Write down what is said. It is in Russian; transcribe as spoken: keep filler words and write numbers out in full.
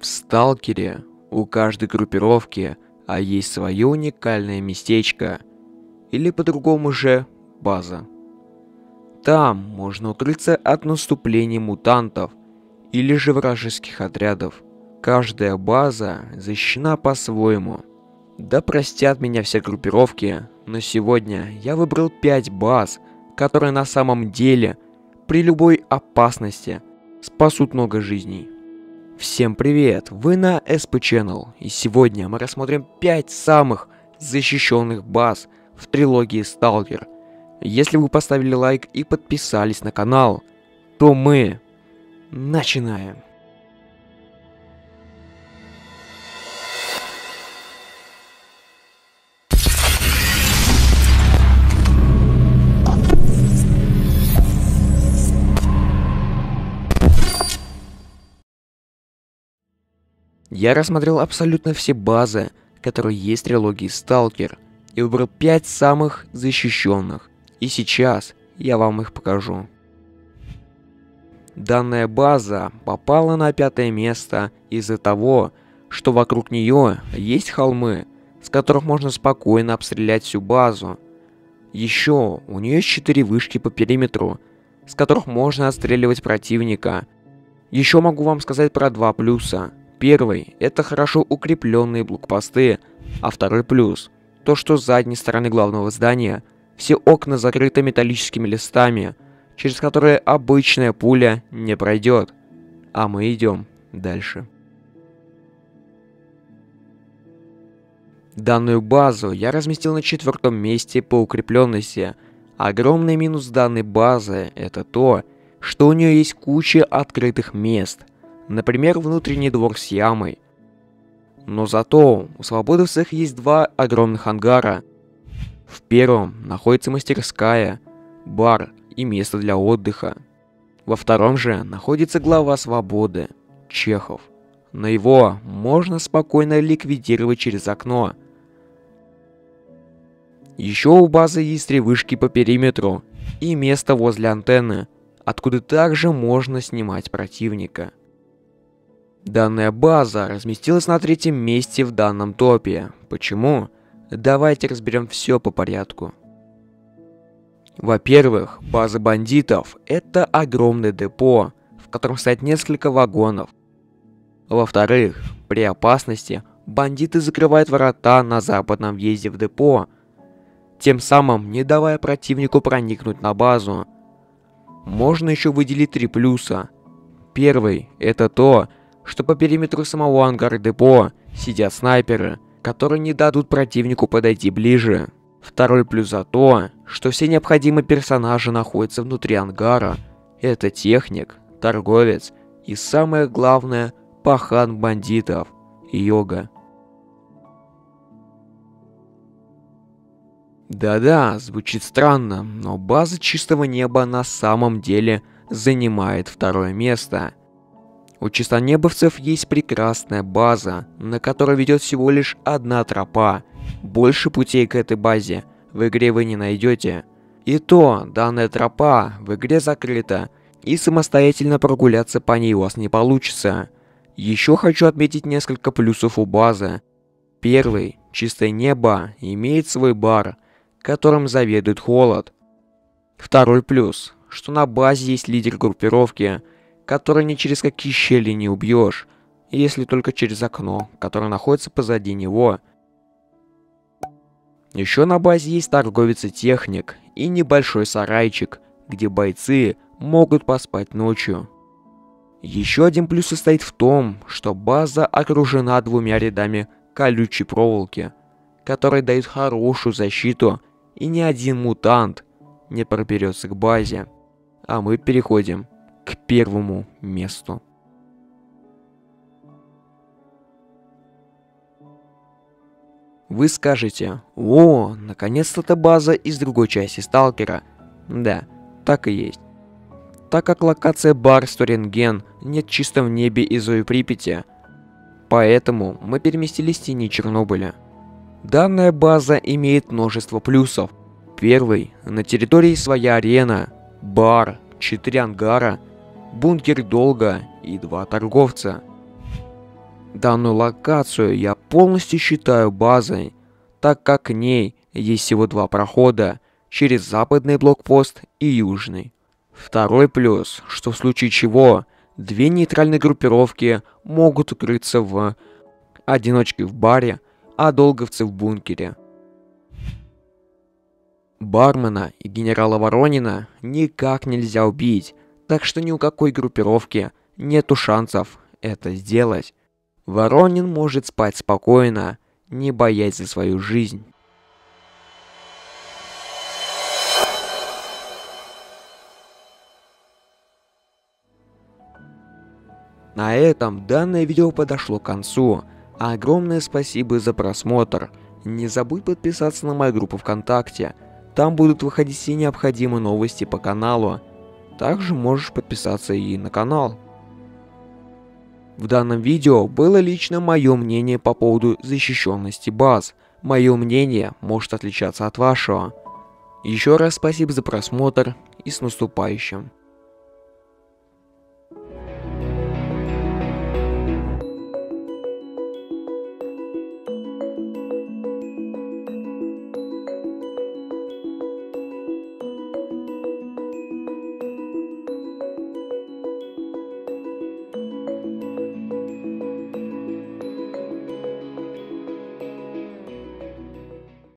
В Сталкере у каждой группировки а есть свое уникальное местечко, или по-другому же база. Там можно укрыться от наступлений мутантов или же вражеских отрядов. Каждая база защищена по-своему. Да простят меня все группировки, но сегодня я выбрал пять баз, которые на самом деле при любой опасности спасут много жизней. Всем привет, вы на эс пи Channel, и сегодня мы рассмотрим пять самых защищенных баз в трилогии Сталкер. Если вы поставили лайк и подписались на канал, то мы начинаем. Я рассмотрел абсолютно все базы, которые есть в трилогии Сталкер, и выбрал пять самых защищенных. И сейчас я вам их покажу. Данная база попала на пятое место из-за того, что вокруг нее есть холмы, с которых можно спокойно обстрелять всю базу. Еще у нее есть четыре вышки по периметру, с которых можно отстреливать противника. Еще могу вам сказать про два плюса. Первый – это хорошо укрепленные блокпосты, а второй плюс – то, что с задней стороны главного здания все окна закрыты металлическими листами, через которые обычная пуля не пройдет. А мы идем дальше. Данную базу я разместил на четвертом месте по укрепленности. Огромный минус данной базы – это то, что у нее есть куча открытых мест. Например, внутренний двор с ямой. Но зато у свободовцев есть два огромных ангара. В первом находится мастерская, бар и место для отдыха. Во втором же находится глава свободы, Чехов. Но его можно спокойно ликвидировать через окно. Еще у базы есть три вышки по периметру и место возле антенны, откуда также можно снимать противника. Данная база разместилась на третьем месте в данном топе. Почему? Давайте разберем все по порядку. Во-первых, база бандитов – это огромное депо, в котором стоят несколько вагонов. Во-вторых, при опасности бандиты закрывают врата на западном въезде в депо, тем самым не давая противнику проникнуть на базу. Можно еще выделить три плюса. Первый – это то, что по периметру самого ангара депо сидят снайперы, которые не дадут противнику подойти ближе. Второй плюс за то, что все необходимые персонажи находятся внутри ангара. Это техник, торговец и самое главное, пахан бандитов – Йога. Да-да, звучит странно, но база чистого неба на самом деле занимает второе место. У чистонебовцев есть прекрасная база, на которой ведет всего лишь одна тропа. Больше путей к этой базе в игре вы не найдете. И то, данная тропа в игре закрыта, и самостоятельно прогуляться по ней у вас не получится. Еще хочу отметить несколько плюсов у базы. Первый, чистое небо имеет свой бар, которым заведует Холод. Второй плюс, что на базе есть лидер группировки, который ни через какие щели не убьешь, если только через окно, которое находится позади него. Еще на базе есть торговец и техник, и небольшой сарайчик, где бойцы могут поспать ночью. Еще один плюс состоит в том, что база окружена двумя рядами колючей проволоки, которые дают хорошую защиту, и ни один мутант не проберется к базе. А мы переходим к первому месту. Вы скажете: о, наконец-то база из другой части Сталкера. Да, так и есть. Так как локация Барсто-Рентген нет чисто в небе и Зои Припяти, поэтому мы переместились в тени Чернобыля. Данная база имеет множество плюсов. Первый, на территории своя арена, бар, четыре ангара, бункер долга и два торговца. Данную локацию я полностью считаю базой, так как к ней есть всего два прохода через западный блокпост и южный. Второй плюс, что в случае чего две нейтральные группировки могут укрыться в одиночке в баре, а долговцы в бункере. Бармена и генерала Воронина никак нельзя убить, так что ни у какой группировки нету шансов это сделать. Воронин может спать спокойно, не боясь за свою жизнь. На этом данное видео подошло к концу. Огромное спасибо за просмотр. Не забудь подписаться на мою группу ВКонтакте. Там будут выходить все необходимые новости по каналу. Также можешь подписаться и на канал. В данном видео было лично мое мнение по поводу защищенности баз. Мое мнение может отличаться от вашего. Еще раз спасибо за просмотр и с наступающим.